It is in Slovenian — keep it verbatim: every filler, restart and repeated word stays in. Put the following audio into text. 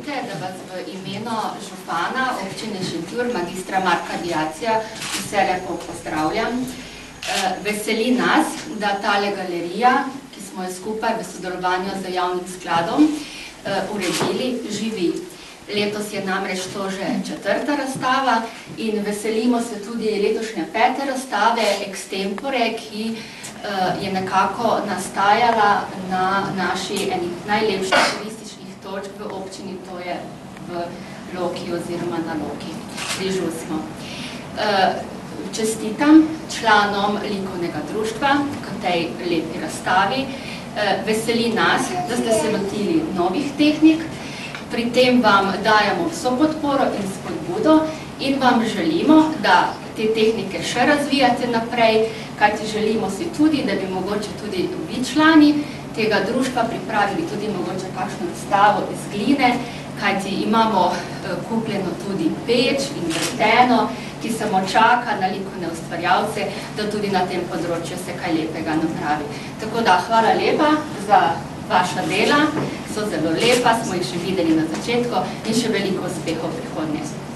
dovolite, da vas v imenu župana občine Šentjur, magistra Marka Diacija, vse lepo pozdravljam. Veseli nas, da tale galerija, ki smo jo skupaj v sodelovanju z javnim skladom uredili, živi. Letos je namreč to že četrta razstava in veselimo se tudi letošnje pete razstave Extempore, ki je nekako nastajala na naši enih najlepših turističnih točk v občini, to je v Loki oziroma na Loki. Bližu smo. Čestitam članom likovnega društva k tej lepi razstavi. Veseli nas, da ste se lotili novih tehnik. Pri tem vam dajemo vso podporo in spodbudo in vam želimo, da te tehnike še razvijate naprej, kajti želimo si tudi, da bi mogoče tudi vi člani tega društva pripravili tudi mogoče kakšno razstavo iz gline, kajti imamo kupljeno tudi peč in vrteno, ki samo čaka na likovne ustvarjalce, da tudi na tem področju se kaj lepega napravi. Tako da hvala lepa za vaša dela, so zelo lepa, smo jih še videli na začetku in še veliko uspehov v prihodnje.